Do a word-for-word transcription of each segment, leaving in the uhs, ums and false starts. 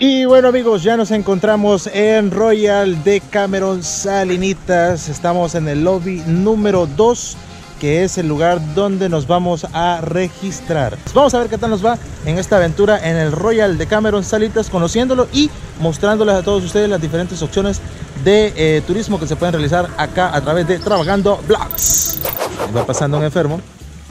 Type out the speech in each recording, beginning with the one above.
Y bueno amigos, ya nos encontramos en Royal Decameron Salinitas. Estamos en el lobby número dos, que es el lugar donde nos vamos a registrar. Vamos a ver qué tal nos va en esta aventura en el Royal Decameron Salinitas, conociéndolo y mostrándoles a todos ustedes las diferentes opciones de eh, turismo que se pueden realizar acá a través de Trabajando Vlogs. Va pasando un enfermo.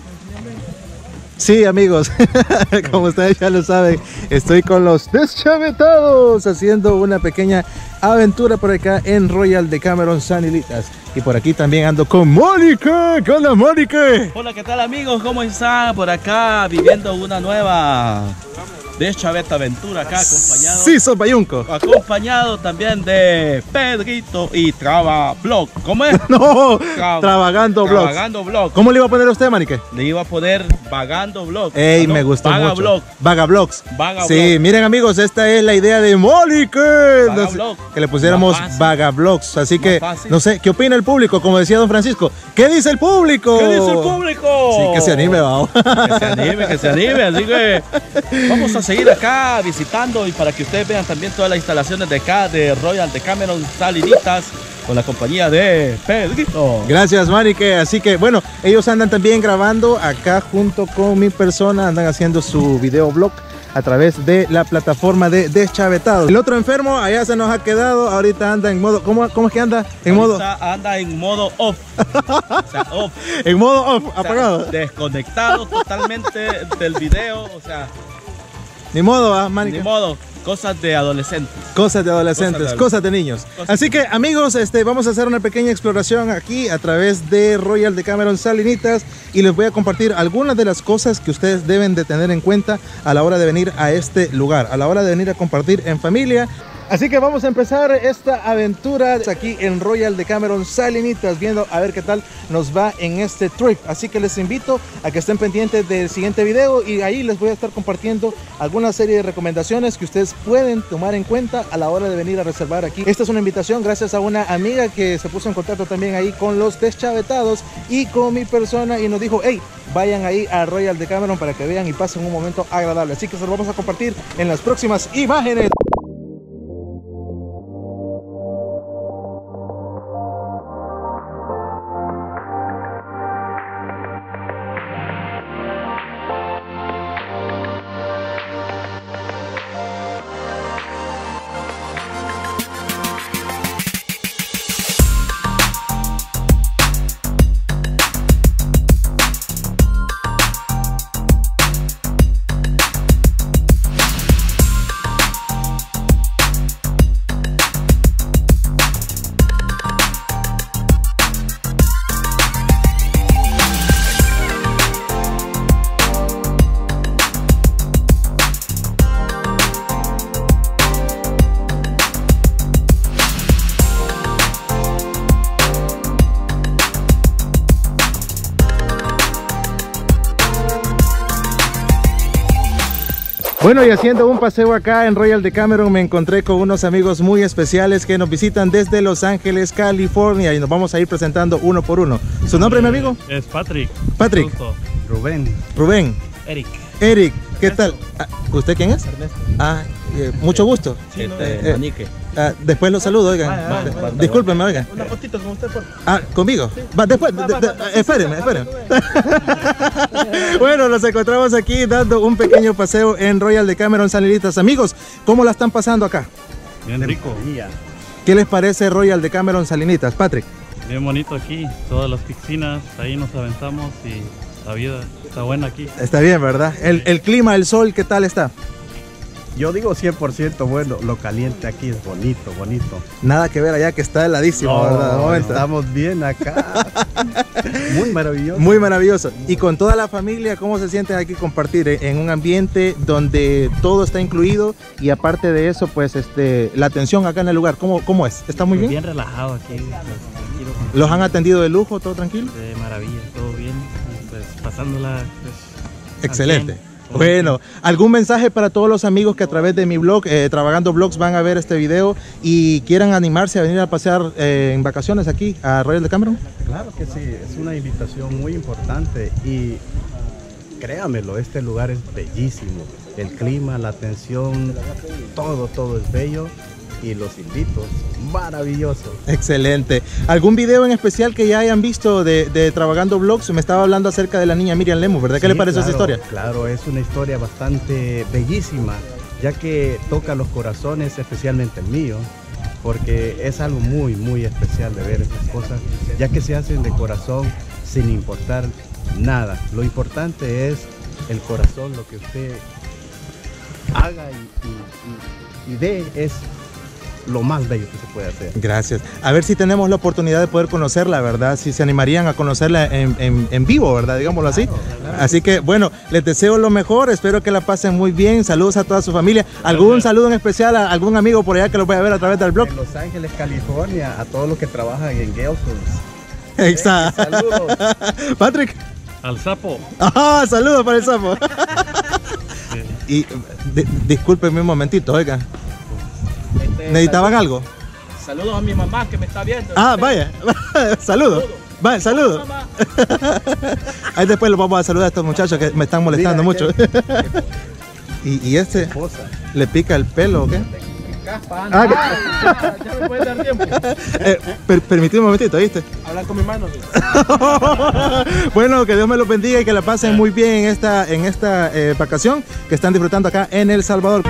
Sí amigos, como ustedes ya lo saben, estoy con los deschavetados haciendo una pequeña aventura por acá en Royal Decameron Salinitas. Y por aquí también ando con Mónica. ¿Qué onda, Mónica? Hola, ¿qué tal amigos? ¿Cómo están? Por acá viviendo una nueva deschaveta aventura acá, acompañado. Sí, soy Bayunco. Acompañado también de Pedrito y Traba Vlog. ¿Cómo es? No, Tra Trabajando Vlogs. Trabajando Vlog. ¿Cómo le iba a poner a usted, Mónica? Le iba a poner Vagando Vlog. Ey, ¿no? me gustó Vaga mucho. Vlog. Vaga Vlogs. Vaga Sí, Vlog. miren amigos, esta es la idea de Mónica. Vaga No sé, Vlog. que le pusiéramos Más fácil. Vaga Vlogs. Así Más que, fácil. no sé, ¿qué opina el público? Como decía don Francisco, ¿qué dice el público? ¿Qué dice el público? Sí, que se anime, vamos. Que se anime, que se anime. Así que vamos a seguir acá visitando y para que ustedes vean también todas las instalaciones de acá de Royal Decameron Salinitas con la compañía de Pedrito. Gracias, Mónica. Así que, bueno, ellos andan también grabando acá junto con mi persona, andan haciendo su videoblog a través de la plataforma de Deschavetados. El otro enfermo allá se nos ha quedado, ahorita anda en modo, ¿cómo, cómo es que anda? En Ahorita modo, anda en modo off. O sea, off. en modo off, O sea, apagado. desconectado totalmente del video. O sea, Ni modo, ¿ah, ni Mónica? modo. Cosas de adolescentes. Cosas de adolescentes, Cosas de- cosas de niños. Cosas Así que amigos, este, vamos a hacer una pequeña exploración aquí a través de Royal Decameron Salinitas y les voy a compartir algunas de las cosas que ustedes deben de tener en cuenta a la hora de venir a este lugar, a la hora de venir a compartir en familia. Así que vamos a empezar esta aventura aquí en Royal Decameron Salinitas, viendo a ver qué tal nos va en este trip. Así que les invito a que estén pendientes del siguiente video y ahí les voy a estar compartiendo alguna serie de recomendaciones que ustedes pueden tomar en cuenta a la hora de venir a reservar aquí. Esta es una invitación gracias a una amiga que se puso en contacto también ahí con los deschavetados y con mi persona y nos dijo, hey, vayan ahí a Royal Decameron para que vean y pasen un momento agradable. Así que se lo vamos a compartir en las próximas imágenes. Bueno, y haciendo un paseo acá en Royal Decameron me encontré con unos amigos muy especiales que nos visitan desde Los Ángeles, California, y nos vamos a ir presentando uno por uno. ¿Su nombre, mi amigo? Es Patrick. Patrick. Gusto. Rubén. Rubén. Eric. Eric, ¿qué tal? Ah, ¿usted quién es? Ernesto. Ah, eh, mucho gusto. Este, Eh, Manique. Ah, después lo saludo, oigan. Vaya, vaya, De- vaya. Discúlpenme, oigan. Una fotito con usted, por favor. Ah, ¿conmigo? Va, después, de- de- de- espérenme, espérenme. Bueno, nos encontramos aquí dando un pequeño paseo en Royal Decameron Salinitas. Amigos, ¿cómo la están pasando acá? Bien rico. ¿Qué les parece Royal Decameron Salinitas, Patrick? Bien bonito aquí. Todas las piscinas, ahí nos aventamos y la vida está buena aquí. Está bien, ¿verdad? El, el clima, el sol, ¿qué tal está? Yo digo cien por ciento bueno, lo caliente aquí es bonito, bonito. Nada que ver allá que está heladísimo, No, ¿verdad? De momento. estamos bien acá. Muy maravilloso. Muy maravilloso. Y con toda la familia, ¿cómo se sienten aquí compartir en un ambiente donde todo está incluido y aparte de eso, pues este, la atención acá en el lugar, ¿cómo, cómo es? ¿Está muy Pues bien? bien relajado aquí, pues, tranquilo, ¿Los han atendido de lujo, todo tranquilo? de maravilla, todo bien, y, pues pasándola pues, Excelente. al cien. Bueno, ¿algún mensaje para todos los amigos que a través de mi blog, eh, Trabajando Vlogs, van a ver este video y quieran animarse a venir a pasear eh, en vacaciones aquí a Royal Decameron? Claro que sí, es una invitación muy importante y créamelo, este lugar es bellísimo. el clima, la atención, todo, todo es bello. Y los invito, maravilloso. Excelente. ¿Algún video en especial que ya hayan visto de, de Trabajando Vlogs? Me estaba hablando acerca de la niña Miriam Lemus, ¿verdad? ¿Qué Sí, le pareció claro, esa historia? Claro, es una historia bastante bellísima, ya que toca los corazones, especialmente el mío, porque es algo muy, muy especial de ver estas cosas, ya que se hacen de corazón sin importar nada. Lo importante es el corazón, lo que usted haga y, y, y, y dé es lo más bello que se puede hacer. Gracias. A ver si tenemos la oportunidad de poder conocerla, ¿verdad? Si se animarían a conocerla en, en, en vivo, ¿verdad? Digámoslo así. Claro, claro. Así que, bueno, les deseo lo mejor. Espero que la pasen muy bien. Saludos a toda su familia. ¿Algún saludo en especial a algún amigo por allá que los vaya a ver a través del blog? En Los Ángeles, California, a todos los que trabajan en Gelsons. Exacto. Hey, saludos. Patrick. Al sapo. Ah, saludos para el sapo. Y de, discúlpenme un momentito, oiga. Este, ¿Necesitaban saludos. algo? Saludos a mi mamá que me está viendo. Ah, vaya. Saludos. Vaya, saludos. Ahí después los vamos a saludar a estos muchachos que me están molestando Mira, mucho. Que... ¿Y, y este? Esposa. ¿Le pica el pelo o qué? Ah, ah, ya me puede dar tiempo. Eh, per, permíteme un momentito, ¿viste? Hablar con mi mano. Bueno, que Dios me los bendiga y que la pasen muy bien en esta, en esta eh, vacación que están disfrutando acá en El Salvador.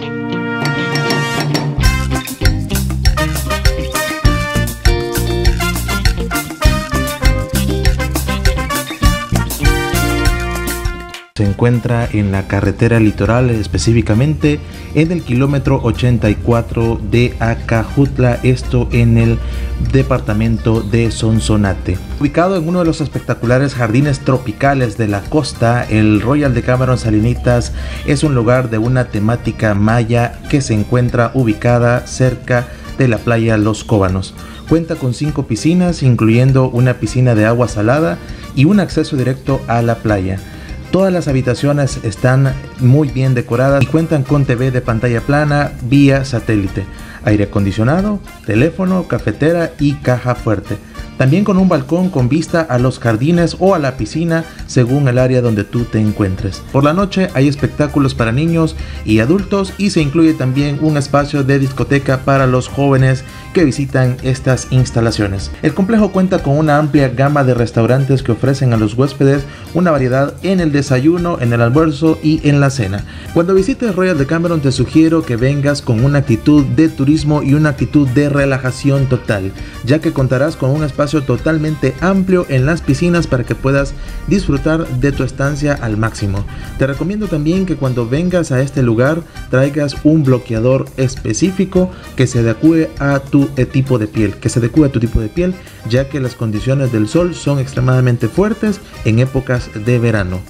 Se encuentra en la carretera litoral, específicamente en el kilómetro ochenta y cuatro de Acajutla, esto en el departamento de Sonsonate. Ubicado en uno de los espectaculares jardines tropicales de la costa, el Royal Decameron Salinitas es un lugar de una temática maya que se encuentra ubicada cerca de la playa Los Cóbanos. Cuenta con cinco piscinas, incluyendo una piscina de agua salada y un acceso directo a la playa. Todas las habitaciones están muy bien decoradas y cuentan con T V de pantalla plana vía satélite, aire acondicionado, teléfono, cafetera y caja fuerte. También con un balcón con vista a los jardines o a la piscina según el área donde tú te encuentres. Por la noche hay espectáculos para niños y adultos y se incluye también un espacio de discoteca para los jóvenes que visitan estas instalaciones. El complejo cuenta con una amplia gama de restaurantes que ofrecen a los huéspedes una variedad en el desayuno, en el almuerzo y en la cena. Cuando visites Royal Decameron te sugiero que vengas con una actitud de turismo y una actitud de relajación total, ya que contarás con un espacio totalmente amplio en las piscinas para que puedas disfrutar de tu estancia al máximo. Te recomiendo también que cuando vengas a este lugar traigas un bloqueador específico que se adecue a tu tipo de piel, que se adecue a tu tipo de piel, ya que las condiciones del sol son extremadamente fuertes en épocas de verano.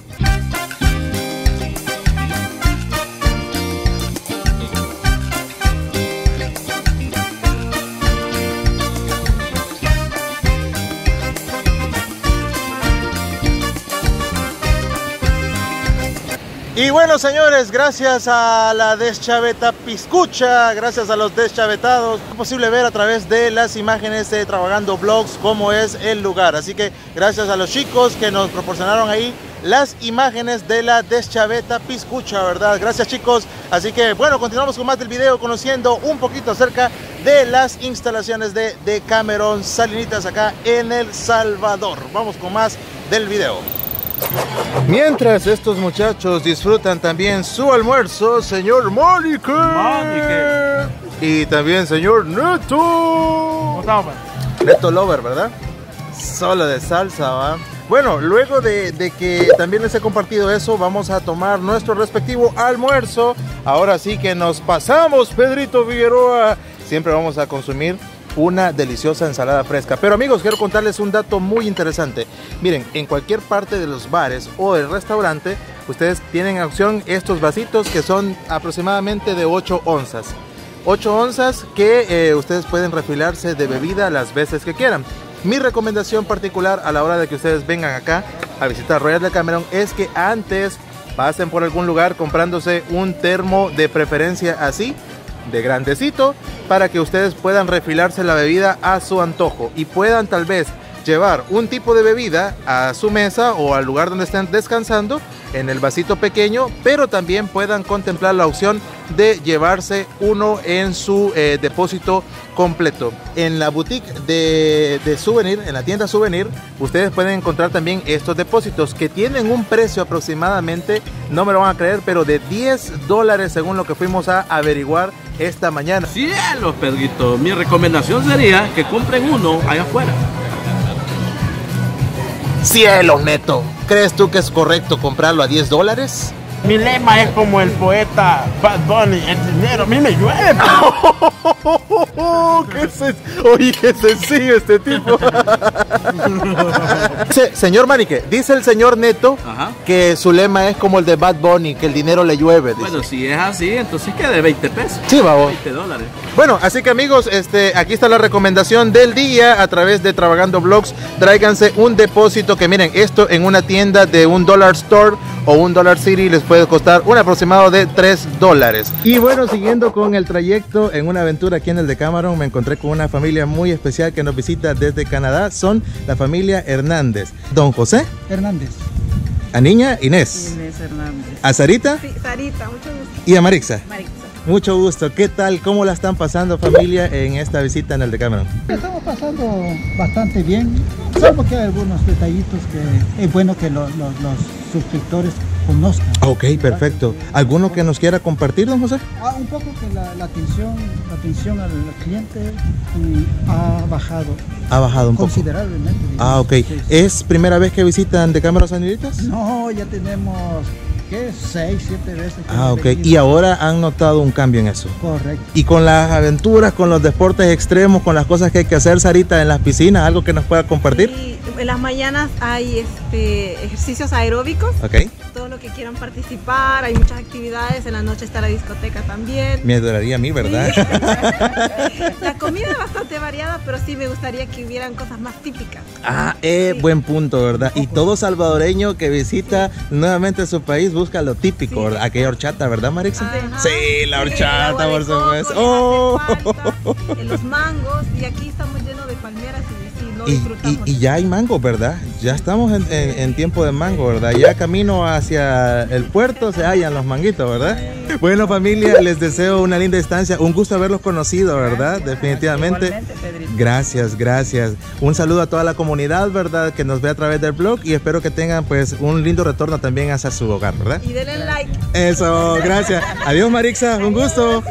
Y bueno, señores, gracias a la Deschaveta Piscucha, gracias a los deschavetados, es posible ver a través de las imágenes de Trabajando Vlogs cómo es el lugar. Así que gracias a los chicos que nos proporcionaron ahí las imágenes de la Deschaveta Piscucha, ¿verdad? Gracias, chicos. Así que bueno, continuamos con más del video, conociendo un poquito acerca de las instalaciones de Decameron Salinitas acá en El Salvador. Vamos con más del video. Mientras estos muchachos disfrutan también su almuerzo, señor Mónica. Mónica. Y también señor Neto. ¿Cómo estamos? Neto Lover, ¿verdad? Solo de salsa, ¿va? Bueno, luego de, de que también les he compartido eso, vamos a tomar nuestro respectivo almuerzo. Ahora sí que nos pasamos, Pedrito Figueroa. Siempre vamos a consumir una deliciosa ensalada fresca. Pero amigos, quiero contarles un dato muy interesante. Miren, en cualquier parte de los bares o del restaurante, ustedes tienen a opción estos vasitos que son aproximadamente de ocho onzas. ocho onzas que eh, ustedes pueden refilarse de bebida las veces que quieran. Mi recomendación particular a la hora de que ustedes vengan acá a visitar Royal Decameron es que antes pasen por algún lugar comprándose un termo, de preferencia así, de grandecito, para que ustedes puedan refilarse la bebida a su antojo y puedan tal vez llevar un tipo de bebida a su mesa o al lugar donde estén descansando en el vasito pequeño, pero también puedan contemplar la opción de llevarse uno en su eh, depósito completo. En la boutique de, de souvenir, en la tienda souvenir, ustedes pueden encontrar también estos depósitos que tienen un precio aproximadamente, no me lo van a creer, pero de diez dólares según lo que fuimos a averiguar esta mañana. Cielos, Pedrito, mi recomendación sería que compren uno allá afuera. Cielos, Neto, ¿crees tú que es correcto comprarlo a diez dólares? Mi lema es como el poeta Bad Bunny, el dinero a mí me llueve. ¿Qué se... Oye, qué sencillo este tipo. Se, señor Manique, dice el señor Neto, ajá, que su lema es como el de Bad Bunny, que el dinero le llueve. Dice. Bueno, si es así, entonces que de veinte pesos. Sí, babo. veinte dólares. Bueno, así que amigos, este, aquí está la recomendación del día a través de Travagando Vlogs. Tráiganse un depósito que miren, esto en una tienda de un Dollar Store o un Dollar City les puede costar un aproximado de tres dólares. Y bueno, siguiendo con el trayecto en una aventura aquí en el Decameron, me encontré con una familia muy especial que nos visita desde Canadá. Son la familia Hernández. Don José Hernández. A niña Inés. Inés Hernández. A Sarita. Sí, Sarita, mucho gusto. Y a Marixa. Marixa. Mucho gusto. ¿Qué tal? ¿Cómo la están pasando, familia, en esta visita en el Decameron? Estamos pasando bastante bien, salvo que hay algunos detallitos que es bueno que lo, lo, los suscriptores conozcan. Ok, perfecto. ¿Alguno que nos quiera compartir, don José? Ah, un poco que la, la atención, la atención al cliente mm, ha bajado. Ha bajado un considerablemente. poco. Considerablemente. Ah, ok. Sí, sí. ¿Es primera vez que visitan Decameron San Miguelitos? No, ya tenemos... ¿Qué? Seis, siete veces. Ah, ok. Y ahora han notado un cambio en eso. Correcto. Y con las aventuras, con los deportes extremos, con las cosas que hay que hacer, Sarita, en las piscinas, ¿algo que nos pueda compartir? Sí, en las mañanas hay este, ejercicios aeróbicos. Ok. Todo lo que quieran participar, hay muchas actividades. En la noche está la discoteca también. Me adoraría a mí, ¿verdad? Sí. La comida es bastante variada, pero sí me gustaría que hubieran cosas más típicas. Ah, eh, sí. Buen punto, ¿verdad? Y todo salvadoreño que visita sí. nuevamente su país busca lo típico, sí. ¿verdad? Aquella horchata, ¿verdad, Marixa? Ajá. Sí, la horchata, sí, por supuesto. Oh. Falta, los mangos, y aquí estamos llenos de palmeras y sí, no y, disfrutamos. Y, y ya hay mango, ¿verdad? Ya estamos en, en, en tiempo de mango, ¿verdad? Ya camino hacia el puerto se hallan los manguitos, ¿verdad? Sí. Bueno, familia, les deseo una linda estancia. Un gusto haberlos conocido, ¿verdad? Gracias, definitivamente. Gracias, gracias. Un saludo a toda la comunidad, ¿verdad? Que nos ve a través del blog y espero que tengan pues un lindo retorno también hacia su hogar, ¿verdad? Y denle like. Eso, gracias. Adiós, Marixa, un gusto.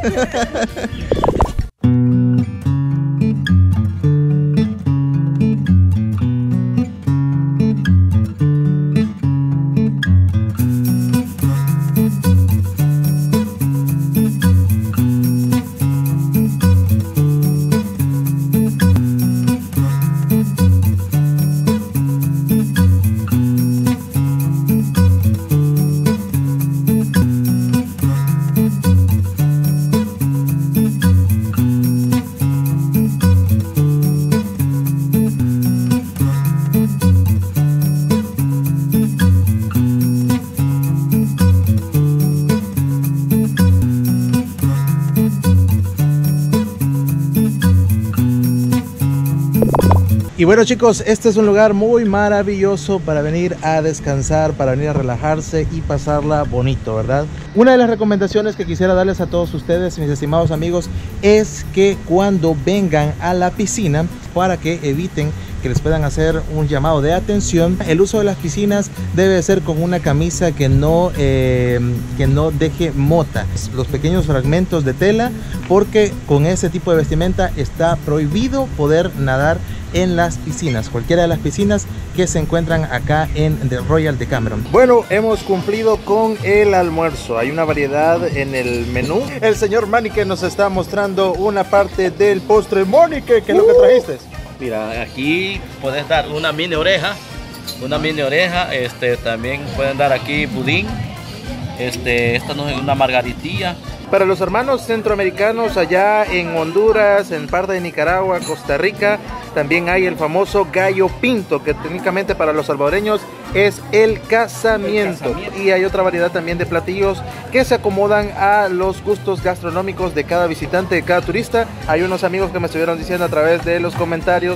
Y bueno, chicos, este es un lugar muy maravilloso para venir a descansar, para venir a relajarse y pasarla bonito, ¿verdad? Una de las recomendaciones que quisiera darles a todos ustedes, mis estimados amigos, es que cuando vengan a la piscina, para que eviten que les puedan hacer un llamado de atención, el uso de las piscinas debe ser con una camisa que no, eh, que no deje mota, los pequeños fragmentos de tela, porque con ese tipo de vestimenta está prohibido poder nadar en las piscinas, cualquiera de las piscinas que se encuentran acá en The Royal Decameron. Bueno, hemos cumplido con el almuerzo. Hay una variedad en el menú. El señor Manique nos está mostrando una parte del postre. Manique, ¿qué es uh. lo que trajiste? Mira, aquí puedes dar una mini oreja, una mini oreja, este, también pueden dar aquí budín, este, esta no es una margaritilla. Para los hermanos centroamericanos allá en Honduras, en parte de Nicaragua, Costa Rica, también hay el famoso gallo pinto, que técnicamente para los salvadoreños es el casamiento. el casamiento. Y hay otra variedad también de platillos que se acomodan a los gustos gastronómicos de cada visitante, de cada turista. Hay unos amigos que me estuvieron diciendo a través de los comentarios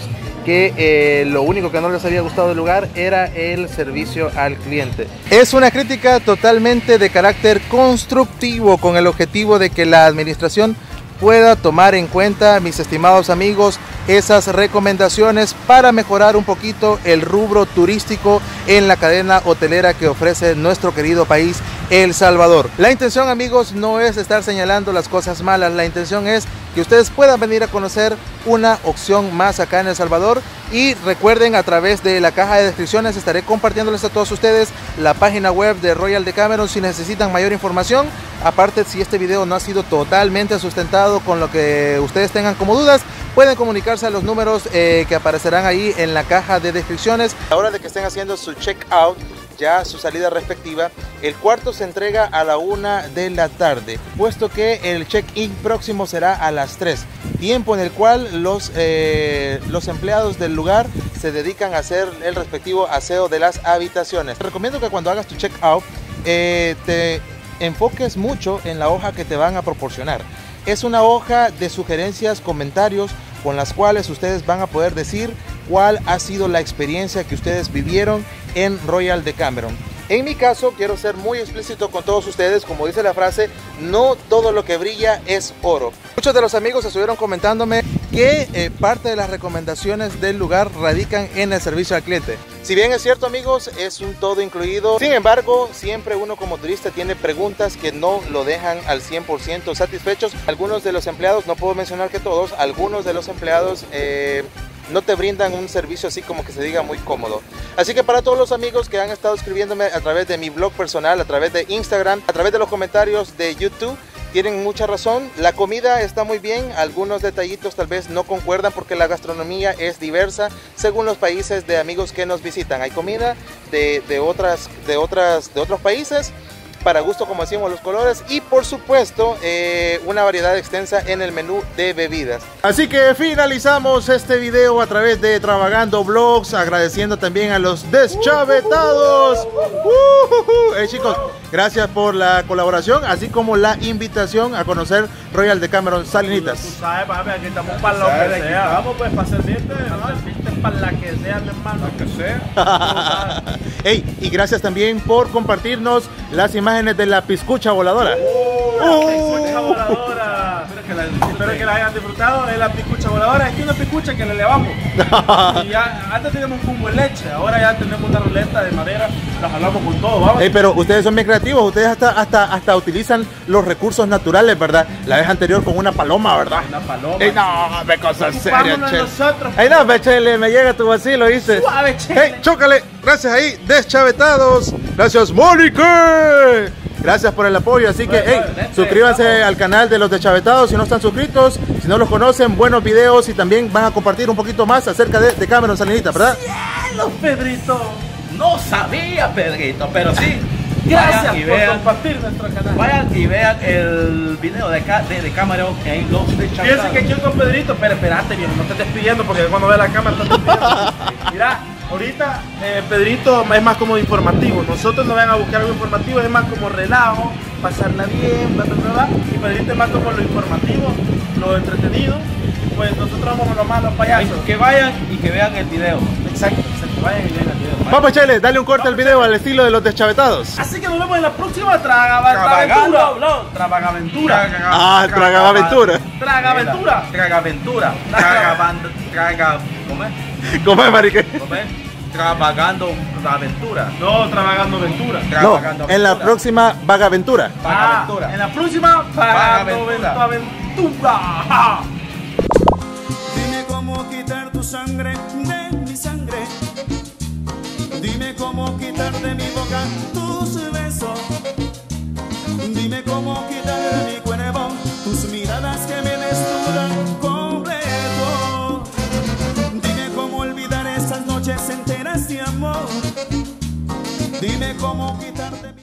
que eh, lo único que no les había gustado del lugar era el servicio al cliente. Es una crítica totalmente de carácter constructivo, con el objetivo de que la administración pueda tomar en cuenta, mis estimados amigos, esas recomendaciones para mejorar un poquito el rubro turístico en la cadena hotelera que ofrece nuestro querido país, El Salvador. La intención, amigos, no es estar señalando las cosas malas, la intención es que ustedes puedan venir a conocer una opción más acá en El Salvador. Y recuerden, a través de la caja de descripciones estaré compartiéndoles a todos ustedes la página web de Royal Decameron si necesitan mayor información. Aparte, si este video no ha sido totalmente sustentado con lo que ustedes tengan como dudas, pueden comunicarse a los números eh, que aparecerán ahí en la caja de descripciones. A la hora de que estén haciendo su check-out, ya su salida respectiva, el cuarto se entrega a la una de la tarde, puesto que el check-in próximo será a las tres, tiempo en el cual los, eh, los empleados del lugar se dedican a hacer el respectivo aseo de las habitaciones. Te recomiendo que cuando hagas tu check-out eh, te enfoques mucho en la hoja que te van a proporcionar. Es una hoja de sugerencias, comentarios, con las cuales ustedes van a poder decir cuál ha sido la experiencia que ustedes vivieron en Royal Decameron. En mi caso, quiero ser muy explícito con todos ustedes, como dice la frase, no todo lo que brilla es oro. Muchos de los amigos estuvieron comentándome que eh, parte de las recomendaciones del lugar radican en el servicio al cliente. Si bien es cierto, amigos, es un todo incluido, sin embargo, siempre uno como turista tiene preguntas que no lo dejan al cien por ciento satisfechos. Algunos de los empleados, no puedo mencionar que todos, algunos de los empleados eh, no te brindan un servicio así como que se diga muy cómodo. Así que para todos los amigos que han estado escribiéndome a través de mi blog personal, a través de Instagram, a través de los comentarios de YouTube, tienen mucha razón. La comida está muy bien, algunos detallitos tal vez no concuerdan porque la gastronomía es diversa según los países de amigos que nos visitan. Hay comida de, de, otras, de, otras, de otros países, para gusto, como decimos, los colores, y por supuesto eh, una variedad extensa en el menú de bebidas. Así que finalizamos este video a través de Travagando Vlogs, agradeciendo también a los deschavetados. Uh, uh, uh. Eh, chicos, gracias por la colaboración, así como la invitación a conocer Royal Decameron Salinitas. Tú sabes, papi, aquí estamos para lo que sea. Vamos pues para servirte, para servirte para la que sea, mi hermano. La que sea. Hey, y gracias también por compartirnos las imágenes de la piscucha voladora. Uh, la piscucha voladora. Espero que, la, espero que la hayan disfrutado. Es la piscucha voladora. Es que una piscucha que le elevamos. Y ya, antes teníamos un combo de leche, ahora ya tenemos una ruleta de madera. La jalamos con todo, vamos. Hey, pero ustedes son bien creativos. Ustedes hasta, hasta, hasta utilizan los recursos naturales, ¿verdad? La vez anterior con una paloma, ¿verdad? Una paloma. Hey, no, me cosas serias, che. Nosotros. Hey, no, Chele, me llega tu vacilo, ¿viste? Suave, Chele. Hey, chócale. Gracias ahí, deschavetados. Gracias, Mónica. Gracias por el apoyo, así que hey, suscríbanse al canal de los deschavetados si no están suscritos, si no los conocen, buenos videos y también van a compartir un poquito más acerca de Decameron Salinitas, ¿verdad? ¡Cielos, Pedrito! No sabía, Pedrito, pero sí. Gracias Vayan y por vean, compartir nuestro canal. Vayan y vean el video de, de Decameron en los deschavetados. Fíjense que aquí con Pedrito, pero espérate bien, no te estés pidiendo porque cuando ve la cámara te despidiendo. Mira, ahorita eh, Pedrito es más como informativo. Nosotros nos van a buscar algo informativo, es más como relajo, pasarla bien, bla, bla, bla, bla. Y Pedrito es más como lo informativo, lo entretenido. Pues nosotros vamos a lo más los payasos. Que vayan y que vean el video. Exacto, exacto, vayan y vean el video. Vamos, Chele, dale un corte al video al estilo de los deschavetados. Así que nos vemos en la próxima Tragaventura. Tragaventura. Ah, Tragaventura. Tragaventura. Tragaventura. Tragavando. Traga. ¿Cómo es? ¿Cómo es, marique? ¿Cómo es? Travagando aventura. No, Trabagando Aventura. No, en la próxima Vagaventura. Vagaventura. Ah, en la próxima Vagaventura. Vagaventura. Dime cómo quitar tu sangre de mi sangre. Dime cómo quitar de mi boca tus besos. Dime cómo quitar de mi cuerpo tus miradas que me desnudan completo. Dime cómo olvidar esas noches enteras de amor. Dime cómo quitar de mi